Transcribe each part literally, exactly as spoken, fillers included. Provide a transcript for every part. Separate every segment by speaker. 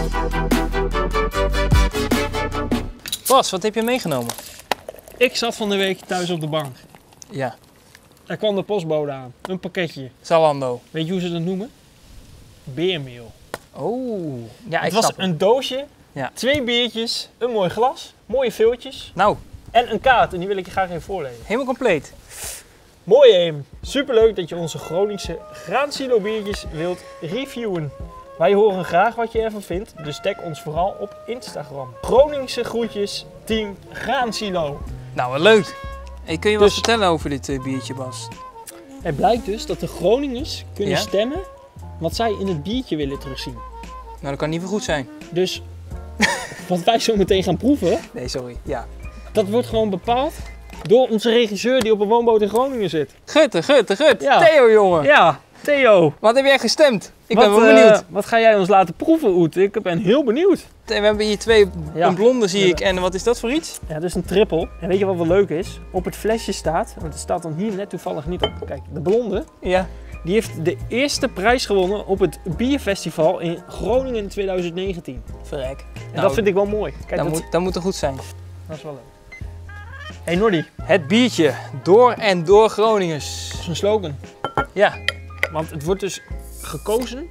Speaker 1: Bas, wat heb je meegenomen?
Speaker 2: Ik zat van de week thuis op de bank.
Speaker 1: Ja.
Speaker 2: Daar kwam de postbode aan. Een pakketje.
Speaker 1: Zalando.
Speaker 2: Weet je hoe ze dat noemen? Beermeel.
Speaker 1: Oh. Ja,
Speaker 2: Het
Speaker 1: ik
Speaker 2: was
Speaker 1: snap het.
Speaker 2: een doosje,
Speaker 1: Ja.
Speaker 2: twee biertjes, een mooi glas, mooie viltjes
Speaker 1: Nou,
Speaker 2: en een kaart. En die wil ik je graag even voorlezen.
Speaker 1: helemaal compleet.
Speaker 2: Mooi Eem. Superleuk dat je onze Groningse Graansilo biertjes wilt reviewen. Wij horen graag wat je ervan vindt, dus tag ons vooral op Instagram. Groningse groetjes, team Graansilo.
Speaker 1: Nou, wat leuk. Hey, kun je wat
Speaker 2: Dus-
Speaker 1: vertellen over dit uh, biertje, Bas?
Speaker 2: Het blijkt dus dat de Groningers kunnen
Speaker 1: Ja?
Speaker 2: stemmen wat zij in het biertje willen terugzien.
Speaker 1: Nou, dat kan niet voor goed zijn.
Speaker 2: Dus wat wij zo meteen gaan proeven,
Speaker 1: Nee, sorry. Ja.
Speaker 2: dat wordt gewoon bepaald door onze regisseur die op een woonboot in Groningen zit.
Speaker 1: Gutte, gutte, gut.
Speaker 2: Ja.
Speaker 1: Theo, jongen.
Speaker 2: Ja, Theo.
Speaker 1: Wat heb jij gestemd? Ik
Speaker 2: wat,
Speaker 1: ben wel
Speaker 2: eh,
Speaker 1: benieuwd.
Speaker 2: wat ga jij ons laten proeven, Oet? Ik ben heel benieuwd.
Speaker 1: We hebben hier twee,
Speaker 2: Ja.
Speaker 1: een blonde zie
Speaker 2: Ja.
Speaker 1: ik. En wat is dat voor iets?
Speaker 2: Ja, dat is een triple. En weet je wat wel leuk is? Op het flesje staat, want het staat dan hier net toevallig niet op. Kijk, de blonde,
Speaker 1: Ja.
Speaker 2: die heeft de eerste prijs gewonnen op het bierfestival in Groningen in twintig negentien.
Speaker 1: Verrek.
Speaker 2: En dat vind ik wel mooi. Kijk,
Speaker 1: dat,
Speaker 2: dat,
Speaker 1: moet, dat moet er goed zijn.
Speaker 2: dat is wel leuk. Hey Nordi,
Speaker 1: Het biertje. Door en door Groningers.
Speaker 2: dat is een slogan.
Speaker 1: Ja.
Speaker 2: Want het wordt dus gekozen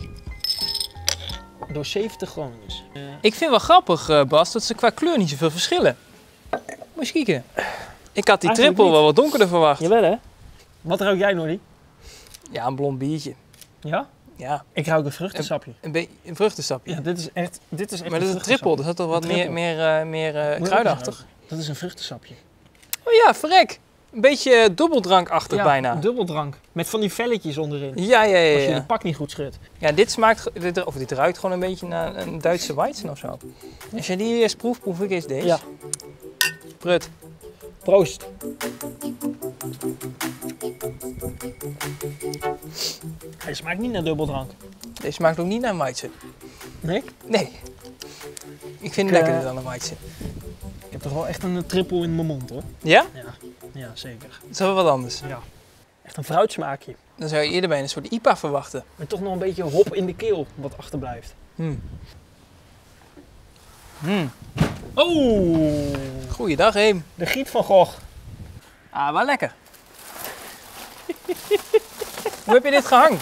Speaker 2: door zeventig Groningers. Uh,
Speaker 1: Ik vind wel grappig, uh, Bas, dat ze qua kleur niet zoveel verschillen. Moet je kijken. Ik had die
Speaker 2: Eigenlijk
Speaker 1: triple
Speaker 2: niet.
Speaker 1: wel wat donkerder verwacht.
Speaker 2: Jawel hè? Wat ruik jij Nordi?
Speaker 1: Ja, een blond biertje.
Speaker 2: Ja?
Speaker 1: Ja,
Speaker 2: Ik ruik een vruchtensapje.
Speaker 1: een, beetje een vruchtensapje.
Speaker 2: Ja, dit is echt, dit is echt
Speaker 1: Maar dit is een triple, dus dat is toch wat
Speaker 2: Een
Speaker 1: meer,
Speaker 2: triple.
Speaker 1: meer, uh, meer uh,
Speaker 2: Moet je ook
Speaker 1: kruidachtig.
Speaker 2: eens ruiken. Dat is een vruchtensapje.
Speaker 1: Oh ja, verrek. Een beetje uh, dubbeldrankachtig
Speaker 2: Ja,
Speaker 1: bijna.
Speaker 2: dubbeldrank. Met van die velletjes onderin.
Speaker 1: Ja, ja, ja.
Speaker 2: Als je
Speaker 1: Ja,
Speaker 2: de pak niet goed schudt.
Speaker 1: ja dit smaakt, ge- dit, of dit ruikt gewoon een beetje naar een Duitse Weizen of zo. Als jij die eerst proeft, proef ik eens deze.
Speaker 2: Ja.
Speaker 1: Prut.
Speaker 2: Proost. Hij smaakt niet naar dubbeldrank.
Speaker 1: Deze smaakt ook niet naar Weizen.
Speaker 2: Nee?
Speaker 1: Nee. Ik vind het
Speaker 2: Ik,
Speaker 1: lekkerder
Speaker 2: uh,
Speaker 1: dan een Weizen.
Speaker 2: Ik heb toch wel echt een triple in mijn mond hoor.
Speaker 1: Ja?
Speaker 2: Ja, ja zeker.
Speaker 1: Dat is wel wat anders.
Speaker 2: Ja. Echt een fruitsmaakje.
Speaker 1: Dan zou je eerder bij een soort I P A verwachten.
Speaker 2: Met toch nog een beetje hop in de keel wat achterblijft.
Speaker 1: Hmm. Hmm.
Speaker 2: Oh,
Speaker 1: Goeiedag, Heem.
Speaker 2: de Giet van Gogh.
Speaker 1: Ah, wel lekker. Hoe heb je dit gehangen?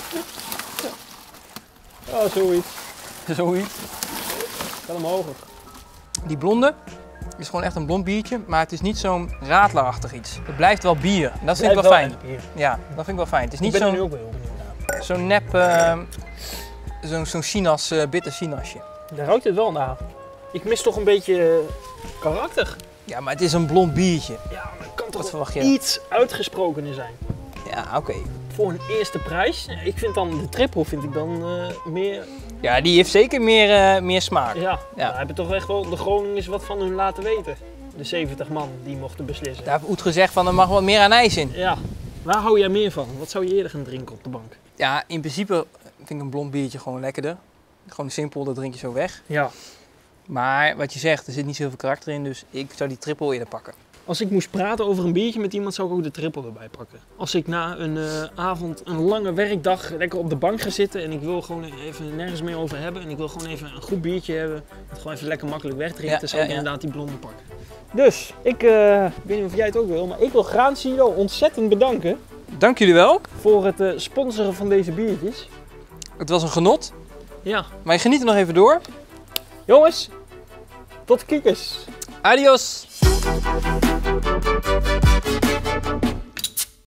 Speaker 2: Oh, zoiets.
Speaker 1: Zoiets.
Speaker 2: Kan omhoog.
Speaker 1: Die blonde is gewoon echt een blond biertje, maar het is niet zo'n radlerachtig iets. Het blijft wel bier. En dat vind ik wel fijn. Ja, dat vind ik wel fijn. Het is
Speaker 2: Ik
Speaker 1: niet
Speaker 2: ben er nu
Speaker 1: zo'n
Speaker 2: ook wel heel benieuwd naar.
Speaker 1: zo'n nep, uh, zo'n zo'n sinaas, uh, bitter sinasje.
Speaker 2: Daar ruikt het wel naar. Ik mis toch een beetje eh, karakter.
Speaker 1: Ja, maar het is een blond biertje.
Speaker 2: Ja, maar het kan
Speaker 1: Wat
Speaker 2: toch
Speaker 1: verwacht je?
Speaker 2: iets uitgesprokener zijn.
Speaker 1: Ja, oké.
Speaker 2: Voor een eerste prijs, ik vind dan de triple vind ik dan uh, meer,
Speaker 1: Ja, die heeft zeker meer, uh, meer smaak.
Speaker 2: ja,
Speaker 1: Ja.
Speaker 2: daar hebben toch echt wel de Groningers wat van hun laten weten. De zeventig man die mochten beslissen.
Speaker 1: Daar heeft Oet gezegd van er mag wat meer anijs in.
Speaker 2: Ja, waar hou jij meer van? Wat zou je eerder gaan drinken op de bank?
Speaker 1: Ja, in principe vind ik een blond biertje gewoon lekkerder. Gewoon simpel, dat drink je zo weg.
Speaker 2: Ja.
Speaker 1: Maar wat je zegt, er zit niet zoveel karakter in, dus ik zou die triple eerder pakken.
Speaker 2: Als ik moest praten over een biertje met iemand, zou ik ook de triple erbij pakken. Als ik na een uh, avond, een lange werkdag, lekker op de bank ga zitten en ik wil gewoon even nergens meer over hebben en ik wil gewoon even een goed biertje hebben, dat gewoon even lekker makkelijk wegdrinken,
Speaker 1: Ja,
Speaker 2: dan zou ik
Speaker 1: ja, ja.
Speaker 2: inderdaad die blonde pakken. Dus, ik uh, weet niet of jij het ook wil, maar ik wil Graansilo ontzettend bedanken
Speaker 1: Dank jullie wel.
Speaker 2: voor het uh, sponsoren van deze biertjes.
Speaker 1: Het was een genot,
Speaker 2: Ja,
Speaker 1: maar je geniet er nog even door.
Speaker 2: jongens, tot kiekers!
Speaker 1: Adios!